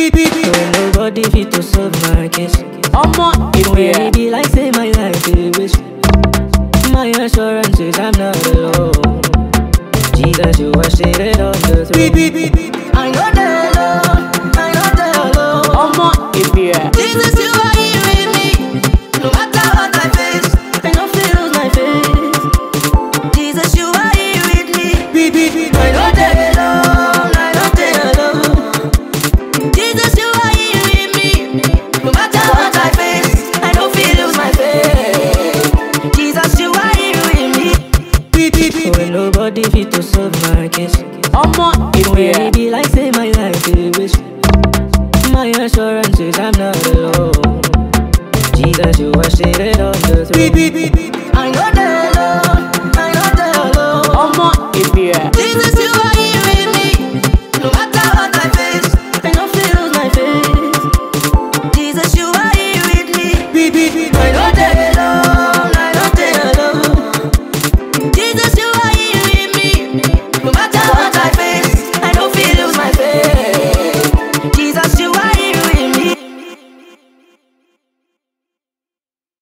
When nobody fit to solve my case. If When it be like say my life is wish. My assurance is I'm not alone. Jesus, you are seated on the throne. I know the Lord, I know the Lord. Jesus, you are here with me. No matter what I face, I don't feel my face. Jesus, you are here with me. I know the Lord, I know the Lord. Jesus, you are here with me. No matter what I face, I don't feel my faith. Jesus, you are here with me. When nobody fit to solve my case. When it be like say my life is wish. My assurance is I'm not alone. Jesus, you are seated on the throne. I know the Lord, I know the Lord. Jesus, you are here with me. No matter what I face, I don't feel my face. Jesus, you are here with me. I